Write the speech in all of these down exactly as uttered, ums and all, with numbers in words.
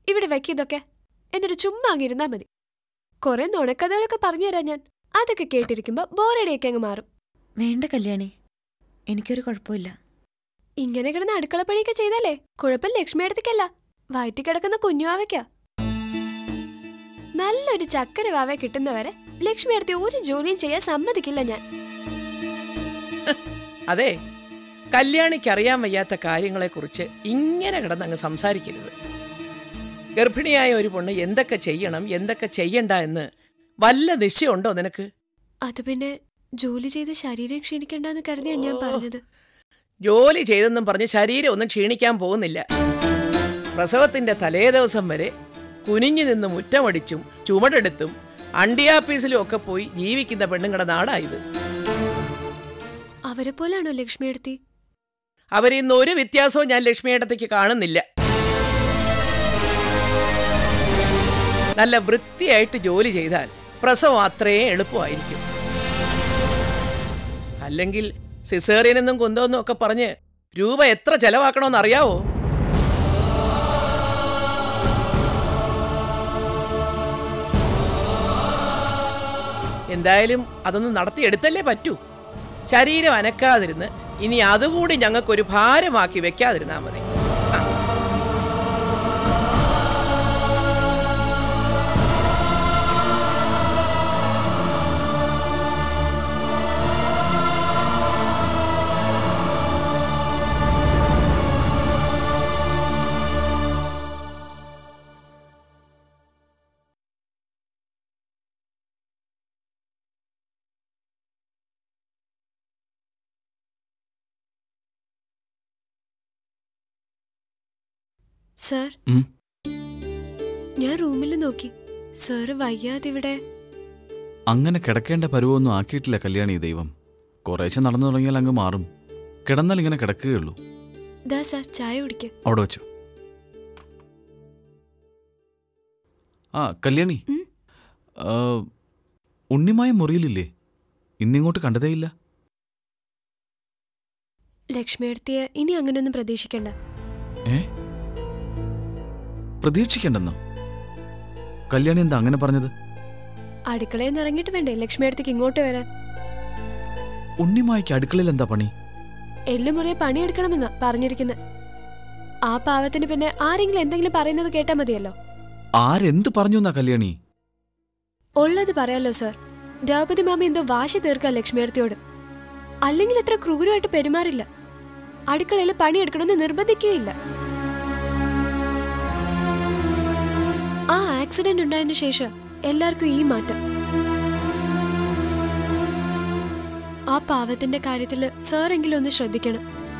ഇവിടെ വെക്കിയതൊക്കെ എന്നിട്ട് ചുമ്മാ അങ്ങിരുന്നാ മതി. കുറെ നുണക്കഥകളൊക്കെ പറഞ്ഞു തരാം ഞാൻ. അതൊക്കെ കേട്ടിരിക്കുമ്പോ ബോറടിയൊക്കെ അങ്ങ് മാറും. വേണ്ട കല്യാണി, എനിക്കൊരു കുഴപ്പമില്ല. ഇങ്ങനെ കിടന്ന് അടുക്കളപ്പണിയൊക്കെ ചെയ്താലേ കുഴപ്പം ലക്ഷ്മിയടുത്തേക്കല്ല, വയറ്റി കിടക്കുന്ന കുഞ്ഞുവാവയ്ക്കാ. നല്ലൊരു ചക്കര വാവ കിട്ടുന്നവരെ ലക്ഷ്മിയടുത്ത് ഒരു ജോലിയും ചെയ്യാൻ സമ്മതിക്കില്ല ഞാൻ. അതെ, കല്യാണിക്ക് അറിയാൻ വയ്യാത്ത കാര്യങ്ങളെ കുറിച്ച് ഇങ്ങനെ കിടന്നങ്ങ് സംസാരിക്കരുത്. ഗർഭിണിയായ ഒരു പൊണ്ണ് എന്തൊക്കെ ചെയ്യണം എന്തൊക്കെ ചെയ്യണ്ട എന്ന് വല്ല നിശ്ചയമുണ്ടോ നിനക്ക്? അത് പിന്നെ ജോലി ചെയ്ത് ശരീരം ക്ഷീണിക്കണ്ടെന്ന് കരുതിയാ ഞാൻ പറഞ്ഞത്. ജോലി ചെയ്തെന്നും പറഞ്ഞ് ശരീരം ഒന്നും ക്ഷീണിക്കാൻ പോകുന്നില്ല. പ്രസവത്തിന്റെ തലേ ദിവസം വരെ കുനിഞ്ഞു നിന്ന് മുറ്റമടിച്ചും ചുമടെടുത്തും അണ്ടിയാപ്പീസിലും ഒക്കെ പോയി ജീവിക്കുന്ന പെണ്ണുങ്ങളുടെ നാടായത്. അവരെ പോലാണോ ലക്ഷ്മിയടുത്തി? അവരിന്ന് ഒരു വ്യത്യാസവും ഞാൻ ലക്ഷ്മിയടുത്തേക്ക് കാണുന്നില്ല. നല്ല വൃത്തിയായിട്ട് ജോലി ചെയ്താൽ പ്രസവം അത്രയും എളുപ്പമായിരിക്കും. അല്ലെങ്കിൽ സിസേറിയനെന്നും കുന്തോന്നും ഒക്കെ പറഞ്ഞ് രൂപ എത്ര ചെലവാക്കണമെന്ന് അറിയാവോ? എന്തായാലും അതൊന്നും നടത്തിയെടുത്തല്ലേ പറ്റൂ. ശരീരം അനക്കാതിരുന്ന് ഇനി അതുകൂടി ഞങ്ങൾക്കൊരു ഭാരമാക്കി വെക്കാതിരുന്നാ മതി. സാർ, ഞാൻ റൂമിൽ നോക്കി. സാറ് വയ്യാതിവിടെ. അങ്ങനെ കിടക്കേണ്ട പരുവൊന്നും ആക്കിയിട്ടില്ല കല്യാണി ദൈവം. കുറേശ്ശെ നടന്നു തുടങ്ങിയാൽ അങ്ങ് മാറും. കിടന്നാൽ ഇങ്ങനെ കിടക്കുകയുള്ളൂ. ദാ സാർ, ചായ കുടിക്ക്. അവിടെ വെച്ചു. ആ കല്യാണി, ഉണ്ണിമായ മുറിയിലില്ലേ? ഇന്നിങ്ങോട്ട് കണ്ടതേയില്ല. ലക്ഷ്മിയടുത്തിയെ ഇനി അങ്ങനെയൊന്നും പ്രതീക്ഷിക്കണ്ട. ഏ, പ്രതീക്ഷിക്കണ്ടെന്നോ? കല്യാണി എന്താ അങ്ങനെ പറഞ്ഞത്? അടുക്കളയിൽ നിന്ന് ഇറങ്ങിയിട്ട് വേണ്ടേ ലക്ഷ്മിയടുത്തേക്ക് ഇങ്ങോട്ട് വരാൻ? ഉണ്ണിമായ്ക്ക് അടുക്കളയിൽ എന്താ പണി? എല്ലുമുറിയെ പണിയെടുക്കണമെന്നാ പറഞ്ഞിരിക്കുന്നത്. ആ പാവത്തിന് പിന്നെ ആരെങ്കിലും എന്തെങ്കിലും പറയുന്നത് കേട്ടാ മതിയല്ലോ. ആരെന്ത് പറഞ്ഞു എന്നാ കല്യാണി? ഉള്ളത് പറയാലോ സാർ. ദ്രൗപദി മാമി എന്തോ വാശി തീർക്കാ ലക്ഷ്മിയടുത്തിയോട്. അല്ലെങ്കിൽ എത്ര ക്രൂരമായിട്ട് പെരുമാറില്ല. അടുക്കളയിൽ പണിയെടുക്കണമെന്ന് നിർബന്ധിക്കുകയില്ല. ആ ആക്സിഡന്റ് ഉണ്ടായതിനു ശേഷം എല്ലാവർക്കും ഈ മാറ്റം. ആ പാവത്തിന്റെ കാര്യത്തില് സാറെങ്കിലും ഒന്ന് ശ്രദ്ധിക്കണം.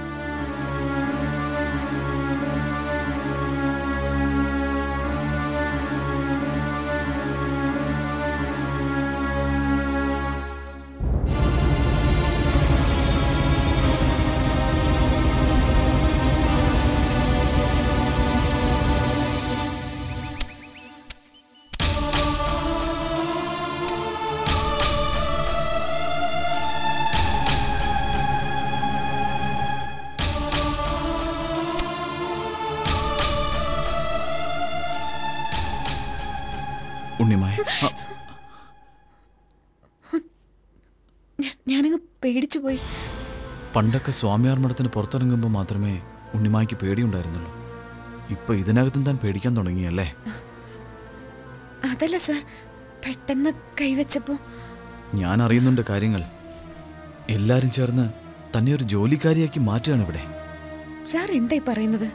ഞാനങ്ങ് പേടിച്ചു പോയി. പണ്ടൊക്കെ സ്വാമിയാർ മഠത്തിന് പുറത്തിറങ്ങുമ്പോൾ മാത്രമേ ഉണ്ണിമായ്ക്ക് പേടിയുണ്ടായിരുന്നുള്ളൂ. ഇപ്പൊ ഇതിനകത്തും താൻ പേടിക്കാൻ തുടങ്ങിയല്ലേ? അതല്ല സാർ, പെട്ടെന്ന് കൈവച്ചപ്പോ. ഞാൻ അറിയുന്നുണ്ട് കാര്യങ്ങൾ. എല്ലാരും ചേർന്ന് തന്നെ ഒരു ജോലിക്കാരിയാക്കി മാറ്റുകയാണ് ഇവിടെ. സാർ എന്തായി പറയുന്നത്?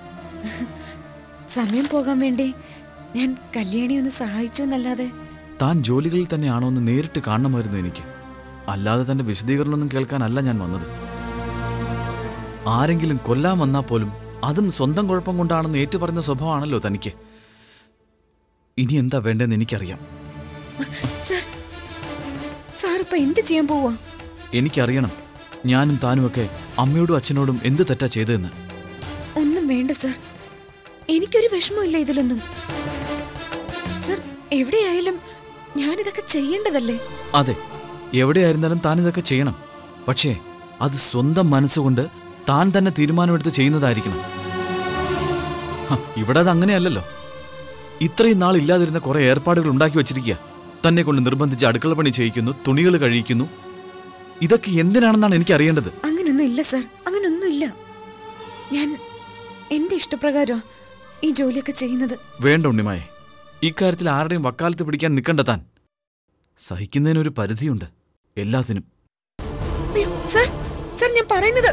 സമയം പോകാൻ വേണ്ടി ഞാൻ കല്യാണി ഒന്ന് സഹായിച്ചു എന്നല്ലാതെ. താൻ ജോലികളിൽ തന്നെയാണോ എന്ന് നേരിട്ട് കാണണമായിരുന്നു എനിക്ക്. അല്ലാതെ തന്റെ വിശദീകരണമൊന്നും കേൾക്കാനല്ല ഞാൻ വന്നത്. ആരെങ്കിലും കൊല്ലാൻ വന്നാൽ പോലും അതും സ്വന്തം കുഴപ്പം കൊണ്ടാണെന്ന് ഏറ്റുപറയുന്ന സ്വഭാവമാണല്ലോ തനിക്ക്. ഇനി എന്താ വേണ്ടെന്ന് എനിക്കറിയാം. എന്ത് ചെയ്യാൻ പോവാ? എനിക്കറിയണം ഞാനും താനുമൊക്കെ അമ്മയോടും അച്ഛനോടും എന്ത് തെറ്റാ ചെയ്തതെന്ന്. ഒന്നും വേണ്ട സാർ, എനിക്കൊരു വിഷമമില്ല ഇതിലൊന്നും. സാർ, എവിടെയായാലും ഞാനിതൊക്കെ ചെയ്യേണ്ടതല്ലേ? അതെ, എവിടെയായിരുന്നാലും താൻ ഇതൊക്കെ ചെയ്യണം. പക്ഷേ അത് സ്വന്തം മനസ്സുകൊണ്ട് താൻ തന്നെ തീരുമാനമെടുത്ത് ചെയ്യുന്നതായിരിക്കണം. ഇവിടെ അത് അങ്ങനെയല്ലല്ലോ. ഇത്രയും നാൾ ഇല്ലാതിരുന്ന കുറെ ഏർപ്പാടുകൾ ഉണ്ടാക്കി വെച്ചിരിക്കുക. തന്നെ കൊണ്ട് നിർബന്ധിച്ച് അടുക്കള പണി ചെയ്യിക്കുന്നു, തുണികൾ കഴിയിക്കുന്നു. ഇതൊക്കെ എന്തിനാണെന്നാണ് എനിക്ക് അറിയേണ്ടത്. അങ്ങനൊന്നും ഇല്ല സർ, അങ്ങനൊന്നും ഇല്ല. ഞാൻ എന്റെ ഇഷ്ടപ്രകാരം ഈ ജോലിയൊക്കെ ചെയ്യുന്നത്. വേണ്ട ഉണ്ണിമായെ, ഇക്കാര്യത്തിൽ ആരുടെയും വക്കാലത്ത് പിടിക്കാൻ നിൽക്കണ്ട. താൻ സഹിക്കുന്നതിനൊരു പരിധിയുണ്ട് എല്ലാത്തിനും. അയ്യോ സർ, സർ ഞാൻ പറയുന്നത്.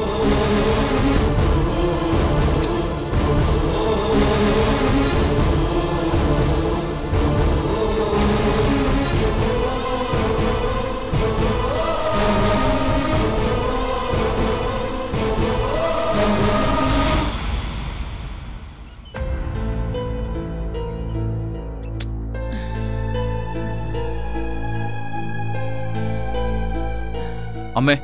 അമ്മേ,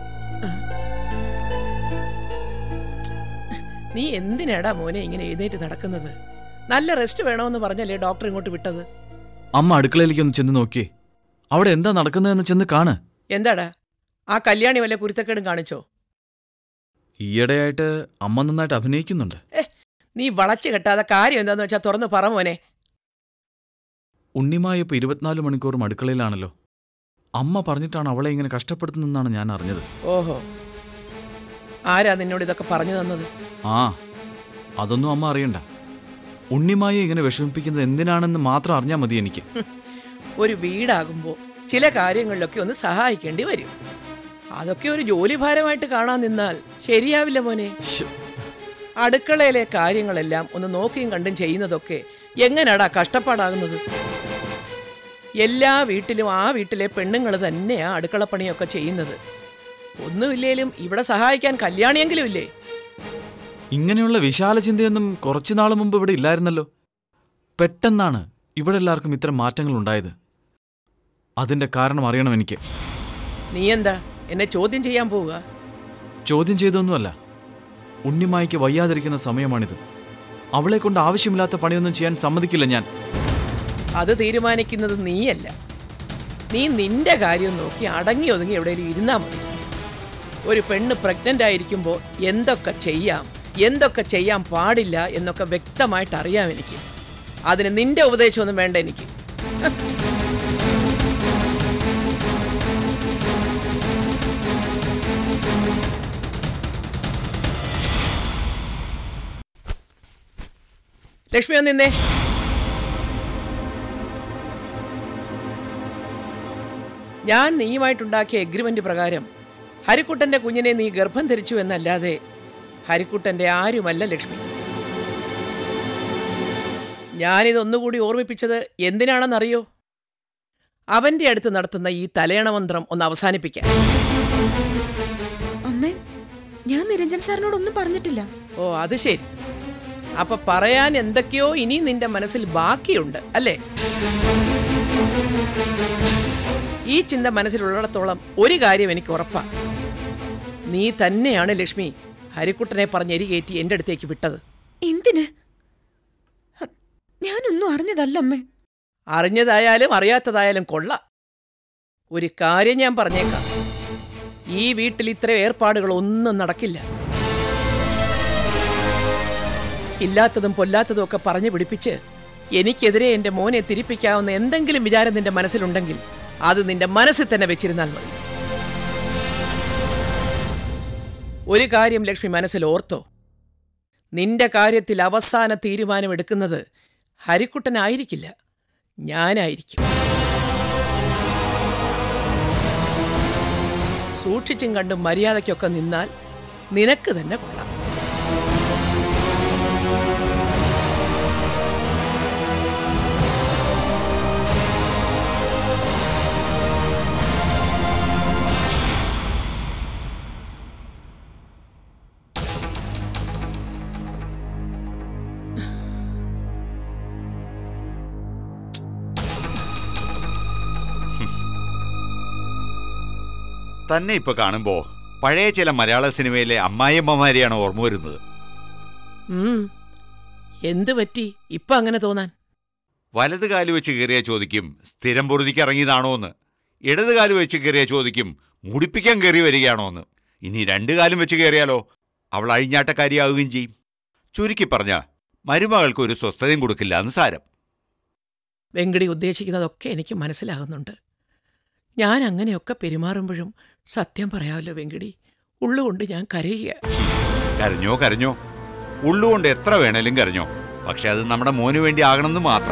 നീ എന്തിനാടാ മോനെ ഇങ്ങനെ എഴുന്നേറ്റ് നടക്കുന്നത്? നല്ല റെസ്റ്റ് വേണമെന്ന് പറഞ്ഞല്ലേ ഡോക്ടർ ഇങ്ങോട്ട് വിട്ടത്? അമ്മ അടുക്കളയിലേക്ക് ഒന്ന് ചെന്ന് നോക്കിയേ. അവിടെ എന്താ നടക്കുന്നതെന്ന് ചെന്ന് കാണ്. എന്താടാ, ആ കല്യാണി വല്ല കുരുത്തക്കേടും കാണിച്ചോ? ഈയിടെയായിട്ട് അമ്മ നന്നായിട്ട് അഭിനയിക്കുന്നുണ്ട്. ഏ നീ വളച്ചു കെട്ടാതെ കാര്യം എന്താന്ന് വെച്ചാൽ തുറന്ന് പറ മോനെ. ഉണ്ണിമായ ഇപ്പൊ ഇരുപത്തിനാല് മണിക്കൂറും അടുക്കളയിലാണല്ലോ. അമ്മ പറഞ്ഞിട്ടാണ് അവളെ ഇങ്ങനെ കഷ്ടപ്പെടുത്തുന്നെന്നാണ് ഞാൻ അറിഞ്ഞത്. ഓഹോ, ആരാ നിന്നോട് ഇതൊക്കെ പറഞ്ഞു തന്നത്? ആ, അതൊന്നും അമ്മ അറിയണ്ട. ഉണ്ണിമായെ ഇങ്ങനെ വിഷമിപ്പിക്കുന്നത് എന്തിനാണെന്ന് മാത്രം അറിഞ്ഞാൽ മതി എനിക്ക്. ഒരു വീടാകുമ്പോൾ ചില കാര്യങ്ങളിലൊക്കെ ഒന്ന് സഹായിക്കേണ്ടി വരും. അതൊക്കെ ഒരു ജോലി ഭാരമായിട്ട് കാണാൻ നിന്നാൽ ശരിയാവില്ല മോനെ. അടുക്കളയിലെ കാര്യങ്ങളെല്ലാം ഒന്ന് നോക്കിയും കണ്ടും ചെയ്യുന്നതൊക്കെ എങ്ങനെയാടാ കഷ്ടപ്പാടാകുന്നത്? എല്ലാ വീട്ടിലും ആ വീട്ടിലെ പെണ്ണുങ്ങൾ തന്നെയാ അടുക്കളപ്പണിയൊക്കെ ചെയ്യുന്നത്. ഒന്നുമില്ലേലും ഇവിടെ സഹായിക്കാൻ കല്യാണിയെങ്കിലും ഇല്ലേ? ഇങ്ങനെയുള്ള വിശാല ചിന്തയൊന്നും കുറച്ചു നാൾ മുമ്പ് ഇവിടെ ഇല്ലായിരുന്നല്ലോ. പെട്ടെന്നാണ് ഇവിടെ എല്ലാവർക്കും ഇത്തരം മാറ്റങ്ങൾ ഉണ്ടായത്. അതിന്റെ കാരണം അറിയണം എനിക്ക്. നീ എന്താ എന്നെ ചോദ്യം ചെയ്യാൻ പോവുക? ചോദ്യം ചെയ്തൊന്നുമല്ല. ഉണ്ണിമായ്ക്ക് വയ്യാതിരിക്കുന്ന സമയമാണിത്. അവളെ കൊണ്ട് ആവശ്യമില്ലാത്ത പണിയൊന്നും ചെയ്യാൻ സമ്മതിക്കില്ല ഞാൻ. അത് തീരുമാനിക്കുന്നത് നീയല്ല. നീ നിന്റെ കാര്യം നോക്കി അടങ്ങി ഒതുങ്ങി എവിടെയെങ്കിലും ഇരുന്നാ മതി. ഒരു പെണ്ണ് പ്രഗ്നന്റ് ആയിരിക്കുമ്പോൾ എന്തൊക്കെ ചെയ്യാം, എന്തൊക്കെ ചെയ്യാൻ പാടില്ല എന്നൊക്കെ വ്യക്തമായിട്ട് അറിയാം എനിക്ക്. അതിന് നിന്റെ ഉപദേശമൊന്നും വേണ്ട എനിക്ക്. ലക്ഷ്മി ഒന്ന് നിന്നേ. ഞാൻ നീയുമായിട്ടുണ്ടാക്കിയ എഗ്രിമെന്റ് പ്രകാരം ഹരിക്കുട്ടന്റെ കുഞ്ഞിനെ നീ ഗർഭം ധരിച്ചു എന്നല്ലാതെ ഹരിക്കുട്ടന്റെ ആരുമല്ല ലക്ഷ്മി. ഞാനിതൊന്നുകൂടി ഓർമ്മിപ്പിച്ചത് എന്തിനാണെന്നറിയോ? അവന്റെ അടുത്ത് നടത്തുന്ന ഈ തലയണമന്ത്രം ഒന്ന് അവസാനിപ്പിക്കാൻ. അമ്മേ, ഞാൻ നിരഞ്ജൻ സാറിനോടൊന്നും പറഞ്ഞിട്ടില്ല. ഓ അത് ശരി. അപ്പൊ പറയാൻ എന്തൊക്കെയോ ഇനി നിന്റെ മനസ്സിൽ ബാക്കിയുണ്ട് അല്ലേ? ഈ ചിന്ത മനസ്സിലുള്ളിടത്തോളം ഒരു കാര്യം എനിക്ക് ഉറപ്പാ. നീ തന്നെയാണ് ലക്ഷ്മി ഹരിക്കുട്ടനെ പറഞ്ഞ് എരികേറ്റി എന്റെ അടുത്തേക്ക് വിട്ടത്. എന്തിന്? ഞാനൊന്നും അറിഞ്ഞതല്ല അമ്മേ. അറിഞ്ഞതായാലും അറിയാത്തതായാലും കൊള്ളാം. ഒരു കാര്യം ഞാൻ പറഞ്ഞേക്കാം, ഈ വീട്ടിൽ ഇത്ര ഏർപ്പാടുകൾ ഒന്നും നടക്കില്ല. ഇല്ലാത്തതും പൊല്ലാത്തതും ഒക്കെ പറഞ്ഞു പിടിപ്പിച്ച് എനിക്കെതിരെ എന്റെ മോനെ തിരിപ്പിക്കാവുന്ന എന്തെങ്കിലും വിചാരം നിന്റെ മനസ്സിലുണ്ടെങ്കിൽ അത് നിന്റെ മനസ്സിൽ തന്നെ വെച്ചിരുന്നാൽ മതി. ഒരു കാര്യം ലക്ഷ്മി മനസ്സിൽ ഓർത്തോ, നിന്റെ കാര്യത്തിൽ അവസാന തീരുമാനമെടുക്കുന്നത് ഹരിക്കുട്ടനായിരിക്കില്ല, ഞാനായിരിക്കും. സൂക്ഷിച്ചും കണ്ടും മര്യാദയ്ക്കൊക്കെ നിന്നാൽ നിനക്ക് തന്നെ കൊള്ളാം. തന്നെ ഇപ്പൊ കാണുമ്പോ പഴയ ചില മലയാള സിനിമയിലെ അമ്മായിയമ്മമാരെയാണ് ഓർമ്മ വരുന്നത്. എന്ത് പറ്റി ഇപ്പൊ അങ്ങനെ തോന്നാൻ? വലത് കാല് വെച്ച് കയറിയ ചോദിക്കും സ്ഥിരം പൊറുതിക്ക് ഇറങ്ങിയതാണോ എന്ന്, ഇടത് കാല് വെച്ച് കയറിയ ചോദിക്കും മുടിപ്പിക്കാൻ കയറി വരികയാണോ എന്ന്. ഇനി രണ്ടു കാലം വെച്ച് കയറിയാലോ അവൾ അഴിഞ്ഞാട്ടക്കാരിയാവുകയും ചെയ്യും. ചുരുക്കി പറഞ്ഞ മരുമകൾക്ക് ഒരു സ്വസ്ഥതയും കൊടുക്കില്ല എന്ന് സാരം. വെങ്കടി ഉദ്ദേശിക്കുന്നതൊക്കെ എനിക്ക് മനസ്സിലാകുന്നുണ്ട്. ഞാൻ അങ്ങനെയൊക്കെ പെരുമാറുമ്പോഴും സത്യം പറയാമല്ലോ വെങ്കടി, ഉള്ളുകൊണ്ട് ഞാൻ കരയുക. കരഞ്ഞോ കരഞ്ഞോ, ഉള്ളുകൊണ്ട് എത്ര വേണേലും കരഞ്ഞോ. പക്ഷെ അത് നമ്മുടെ മോന് വേണ്ടി ആകണമെന്ന് മാത്രം.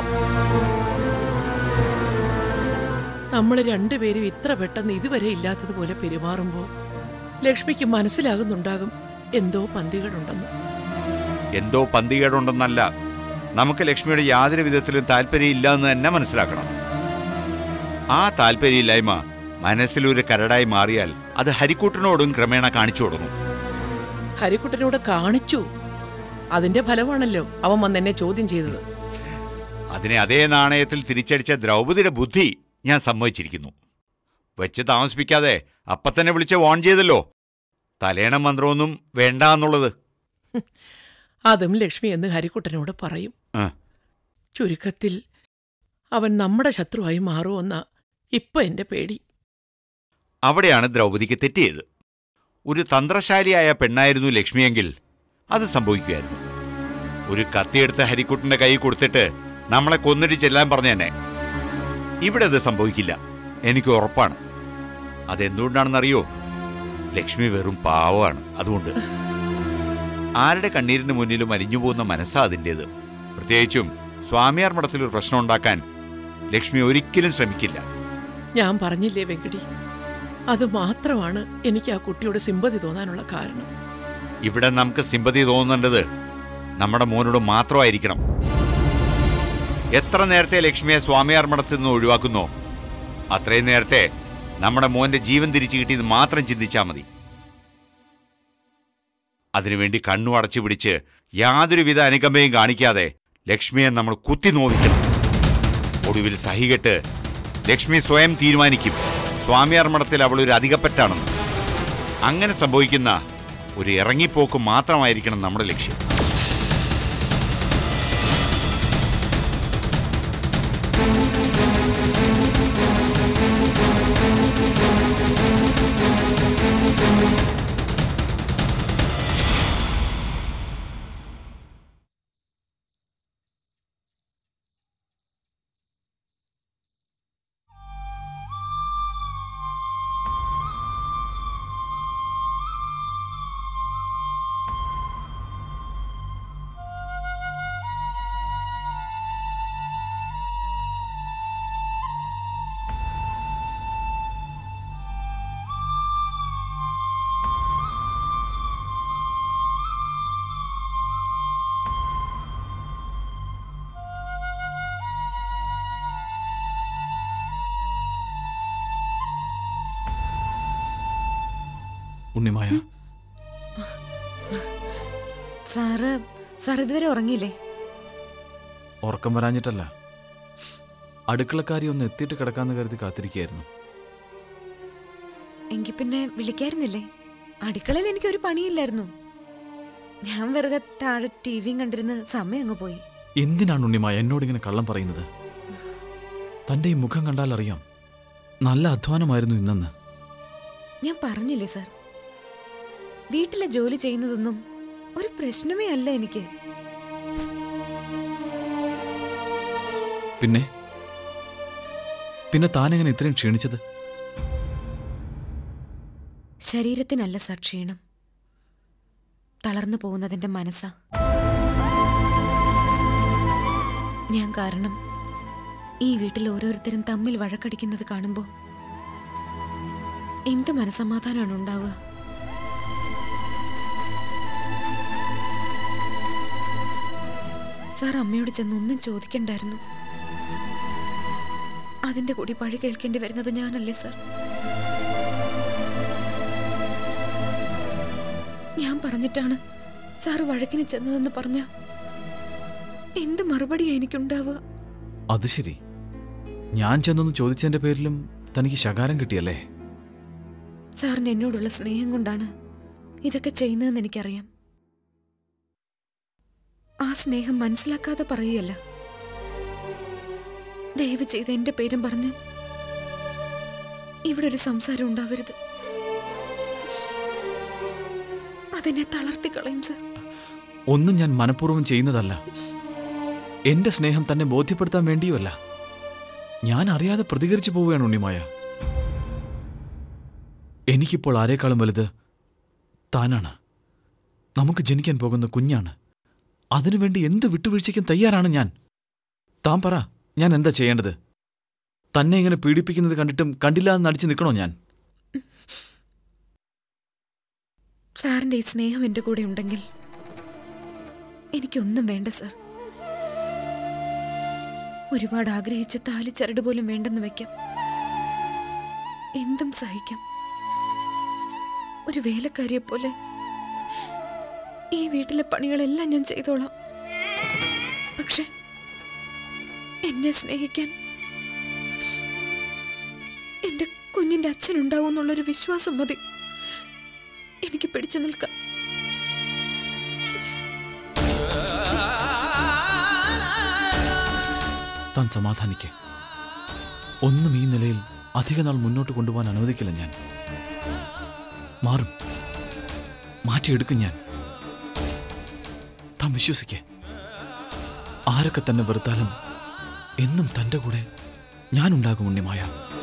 നമ്മൾ രണ്ടുപേരും ഇത്ര പെട്ടെന്ന് ഇതുവരെ ഇല്ലാത്തതുപോലെ പെരുമാറുമ്പോൾ ലക്ഷ്മിക്ക് മനസ്സിലാകുന്നുണ്ടാകും എന്തോ പന്തികേടുണ്ടെന്ന്. എന്തോ പന്തികേടുണ്ടെന്നല്ല, നമുക്ക് ലക്ഷ്മിയുടെ യാതൊരു വിധത്തിലും താല്പര്യമില്ല എന്ന് തന്നെ മനസ്സിലാക്കണം. ആ താല്പര്യമില്ലായ്മ മനസ്സിലൊരു കരടായി മാറിയാൽ അത് ഹരിക്കുട്ടനോടും ക്രമേണ കാണിച്ചു തുടങ്ങും. ഹരിക്കുട്ടനോട് കാണിച്ചു, അതിന്റെ ഫലമാണല്ലോ അവൻ വന്ന് എന്നെ ചോദ്യം ചെയ്തത്. അതിനെ അതേ നാണയത്തിൽ തിരിച്ചടിച്ച ദ്രൗപദിയുടെ ബുദ്ധി ഞാൻ സമ്മതിച്ചിരിക്കുന്നു. വെച്ച് താമസിപ്പിക്കാതെ അപ്പ തന്നെ വിളിച്ച് വാൺ ചെയ്തല്ലോ, തലേണ മന്ത്രമൊന്നും വേണ്ട എന്നുള്ളത്. അതും ലക്ഷ്മി എന്ന് ഹരിക്കുട്ടനോട് പറയും. ചുരുക്കത്തിൽ അവൻ നമ്മുടെ ശത്രുവായി മാറുമെന്ന ഇപ്പൊ എന്റെ പേടി. അവിടെയാണ് ദ്രൗപദിക്ക് തെറ്റിയത്. ഒരു തന്ത്രശാലിയായ പെണ്ണായിരുന്നു ലക്ഷ്മിയെങ്കിൽ അത് സംഭവിക്കുമായിരുന്നു. ഒരു കത്തിയെടുത്ത് ഹരിക്കുട്ടന്റെ കൈ കൊടുത്തിട്ട് നമ്മളെ കൊന്നിട്ട് ചെല്ലാൻ പറഞ്ഞു തന്നെ. ഇവിടെ അത് സംഭവിക്കില്ല, എനിക്ക് ഉറപ്പാണ്. അതെന്തുകൊണ്ടാണെന്നറിയോ? ലക്ഷ്മി വെറും പാവമാണ്. അതുകൊണ്ട് ആരുടെ കണ്ണീരിന് മുന്നിലും അലിഞ്ഞു പോകുന്ന മനസ്സാ അതിൻ്റേത്. പ്രത്യേകിച്ചും സ്വാമിയാർ മഠത്തിലൊരു പ്രശ്നം ഉണ്ടാക്കാൻ ലക്ഷ്മി ഒരിക്കലും ശ്രമിക്കില്ല. ഞാൻ പറഞ്ഞില്ലേ വെങ്കടി, അത് മാത്രമാണ് എനിക്ക് ആ കുട്ടിയോട് സിമ്പതി തോന്നാനുള്ള കാരണം. ഇവിടെ നമുക്ക് സിമ്പതി തോന്നേണ്ടത് നമ്മുടെ മോനോട് മാത്രമായിരിക്കണം. എത്ര നേരത്തെ ലക്ഷ്മിയെ സ്വാമിയാർ മഠത്തിൽ നിന്ന് ഒഴിവാക്കുന്നോ അത്രയും നേരത്തെ നമ്മുടെ മോന്റെ ജീവൻ തിരിച്ചു കിട്ടിയത് മാത്രം ചിന്തിച്ചാൽ മതി. അതിനുവേണ്ടി കണ്ണു അടച്ചു പിടിച്ച് യാതൊരുവിധ അനുകമ്പയും കാണിക്കാതെ ലക്ഷ്മിയെ നമ്മൾ കുത്തി നോവിക്കണം. ഒടുവിൽ സഹികെട്ട് ലക്ഷ്മി സ്വയം തീരുമാനിക്കും സ്വാമിയാർ മഠത്തിൽ അവൾ ഒരു അധികപ്പറ്റാണെന്ന്. അങ്ങനെ സംഭവിക്കുന്ന ഒരു ഇറങ്ങിപ്പോക്ക് മാത്രമായിരിക്കണം നമ്മുടെ ലക്ഷ്യം. ഉണ്ണിമായ, സാറ് സാർ ഇതുവരെ ഉറങ്ങിയില്ലേ? ഉറക്കം വരാഞ്ഞിട്ടല്ല, അടുക്കളക്കാരി ഒന്ന് എത്തിയിട്ട് കിടക്കാന്ന് കരുതി കാത്തിരിക്കുകയായിരുന്നു. എങ്കിൽ പിന്നെ വിളിക്കായിരുന്നില്ലേ? അടുക്കളയിൽ എനിക്കൊരു പണിയില്ലായിരുന്നു. ഞാൻ വെറുതെ താഴെ ടി വിയും കണ്ടിരുന്ന് സമയം അങ്ങ് പോയി. എന്തിനാണ് ഉണ്ണിമായ എന്നോടിങ്ങനെ കള്ളം പറയുന്നത്? തൻ്റെ ഈ മുഖം കണ്ടാൽ അറിയാം നല്ല അധ്വാനമായിരുന്നു ഇന്നെന്ന്. ഞാൻ പറഞ്ഞില്ലേ സാർ, വീട്ടിലെ ജോലി ചെയ്യുന്നതൊന്നും ഒരു പ്രശ്നമേ അല്ല എനിക്ക്. പിന്നെ പിന്നെ താനെങ്ങനെ ഇത്രയും ക്ഷീണിച്ചത്? ശരീരത്തിനല്ല സാർ ക്ഷീണം, തളർന്നു പോകുന്നതിന്റെ മനസ്സാ. ഞാൻ കാരണം ഈ വീട്ടിൽ ഓരോരുത്തരും തമ്മിൽ വഴക്കടിക്കുന്നത് കാണുമ്പോ എന്ത് മനസമാധാനമാണ് ഉണ്ടാവുക? സാർ അമ്മയോട് ചെന്ന് ഒന്നും ചോദിക്കണ്ടായിരുന്നു. അതിന്റെ കൂടി പഴി കേൾക്കേണ്ടി വരുന്നത് ഞാനല്ലേ സാർ? ഞാൻ പറഞ്ഞിട്ടാണ് സാർ വഴക്കിന് ചെന്നതെന്ന് പറഞ്ഞ എന്ത് മറുപടിയാ എനിക്കുണ്ടാവുക? അത് ശരി, ഞാൻ ചെന്നൊന്ന് ചോദിച്ചതിന്റെ പേരിലും തനിക്ക് ശകാരം കിട്ടിയല്ലേ? സാറിന് എന്നോടുള്ള സ്നേഹം കൊണ്ടാണ് ഇതൊക്കെ ചെയ്യുന്നതെന്ന് എനിക്കറിയാം. ആ സ്നേഹം മനസ്സിലാക്കാതെ പറയുകയല്ല. ദയവ് ചെയ്ത് എന്റെ പേരും പറഞ്ഞ് ഇവിടെ ഒരു സംസാരം ഉണ്ടാവരുത്. അതെന്നെ തളർത്തി കളയും സർ. ഒന്നും ഞാൻ മനഃപൂർവ്വം ചെയ്യുന്നതല്ല. എന്റെ സ്നേഹം തന്നെ ബോധ്യപ്പെടുത്താൻ വേണ്ടിയുമല്ല. ഞാൻ അറിയാതെ പ്രതികരിച്ചു പോവുകയാണ് ഉണ്ണിമായ. എനിക്കിപ്പോൾ ആരെക്കാളും വലുത് താനാണ്. നമുക്ക് ജനിക്കാൻ പോകുന്ന കുഞ്ഞാണ്. അതിനുവേണ്ടി എന്ത് വിട്ടുവീഴ്ചയ്ക്കും തയ്യാറാണ് ഞാൻ. താൻ പറ, ഞാൻ എന്താ ചെയ്യേണ്ടത്? തന്നെ ഇങ്ങനെ പീഡിപ്പിക്കുന്നത് കണ്ടിട്ടും കണ്ടില്ലാതെ നടിച്ചു നിൽക്കണോ ഞാൻ? സാറിന്റെ ഈ സ്നേഹം എന്റെ കൂടെ ഉണ്ടെങ്കിൽ എനിക്കൊന്നും വേണ്ട സർ. ഒരുപാട് ആഗ്രഹിച്ച താലിച്ചരട് പോലും വേണ്ടെന്ന് വെക്കാം. എന്തും സഹിക്കാം. ഒരു വേലക്കാരിയെ പോലെ ഈ വീട്ടിലെ പണികളെല്ലാം ഞാൻ ചെയ്തോളാം. പക്ഷെ എന്നെ സ്നേഹിക്കാൻ എന്റെ കുഞ്ഞിന്റെ അച്ഛനുണ്ടാവും എന്നുള്ളൊരു വിശ്വാസം മതി എനിക്ക് പിടിച്ചു നിൽക്കാം. താൻ സമാധാനിക്കേ. ഒന്നും ഈ നിലയിൽ അധിക നാൾ മുന്നോട്ട് കൊണ്ടുപോകാൻ അനുവദിക്കില്ല ഞാൻ. മാറും, മാറ്റിയെടുക്കും ഞാൻ. താൻ വിശ്വസിക്കേ. ആരൊക്കെ തന്നെ വെറുത്താലും എന്നും തൻ്റെ കൂടെ ഞാനുണ്ടാകും ഉണ്ണിമായ.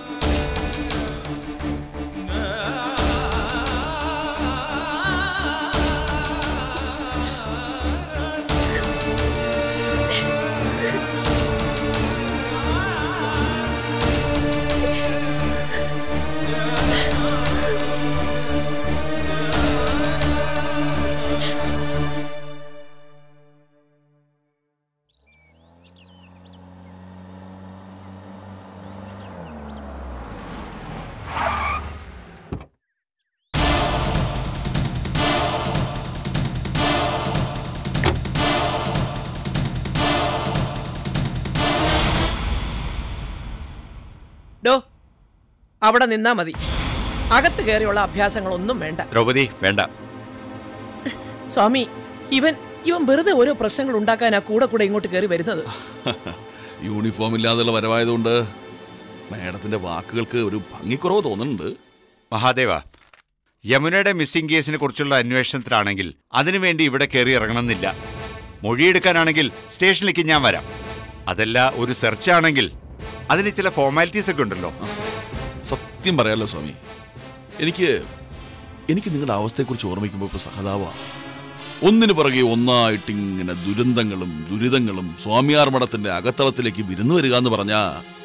ഡോ, അവിടെ നിന്നാ മതി. അകത്ത് കയറിയുള്ള അഭ്യാസങ്ങളൊന്നും വേണ്ട. ദ്രൗപദി, വേണ്ട. സ്വാമി, ഇവൻ ഇവൻ വെറുതെ ഓരോ പ്രശ്നങ്ങൾ ഉണ്ടാക്കാനാ കൂടെ കൂടെ ഇങ്ങോട്ട് കയറി വരുന്നത്. യൂണിഫോം ഇല്ലാതെയുള്ള വരവായതുകൊണ്ട് മേഡത്തിന്റെ വാക്കുകൾക്ക് ഒരു ഭംഗിക്കുറവ് തോന്നുന്നുണ്ട്. മഹാദേവ, യമുനയുടെ മിസ്സിംഗ് കേസിനെ കുറിച്ചുള്ള അന്വേഷണത്തിലാണെങ്കിൽ അതിനുവേണ്ടി ഇവിടെ കയറി ഇറങ്ങണമെന്നില്ല. മൊഴിയെടുക്കാനാണെങ്കിൽ സ്റ്റേഷനിലേക്ക് ഞാൻ വരാം. അതല്ല ഒരു സെർച്ച് ആണെങ്കിൽ അതിന് ചില ഫോർമാലിറ്റീസ് ഒക്കെ ഉണ്ടല്ലോ. സത്യം പറയാലോ സ്വാമി, എനിക്ക് എനിക്ക് നിങ്ങളുടെ അവസ്ഥയെക്കുറിച്ച് ഓർമ്മിക്കുമ്പോൾ ഇപ്പോൾ സഹതാവാ. ഒന്നിനു പുറകെ ഒന്നായിട്ടിങ്ങനെ ദുരന്തങ്ങളും ദുരിതങ്ങളും സ്വാമിയാർ മഠത്തിന്റെ അകത്തളത്തിലേക്ക് വിരുന്നു വരിക എന്ന് പറഞ്ഞാ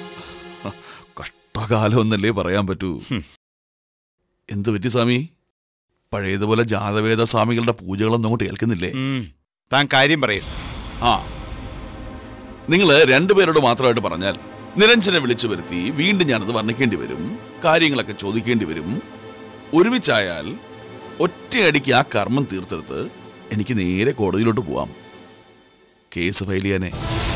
കഷ്ടകാലം എന്നല്ലേ പറയാൻ പറ്റൂ. എന്ത് പറ്റി സ്വാമി? പഴയതുപോലെ ജാതവേദ സ്വാമികളുടെ പൂജകളൊന്നും അങ്ങോട്ട് ഏൽക്കുന്നില്ലേ? താൻ കാര്യം പറയും. ആ, നിങ്ങൾ രണ്ടുപേരോട് മാത്രമായിട്ട് പറഞ്ഞാൽ നിരഞ്ജനെ വിളിച്ചു വരുത്തി വീണ്ടും ഞാനത് വർണ്ണിക്കേണ്ടി വരും, കാര്യങ്ങളൊക്കെ ചോദിക്കേണ്ടി വരും. ഒരുമിച്ചായാൽ ഒറ്റയടിക്ക് ആ കർമ്മം തീർത്തെടുത്ത് എനിക്ക് നേരെ കോടതിയിലോട്ട് പോവാം, കേസ് ഫയൽ ചെയ്യാനേ.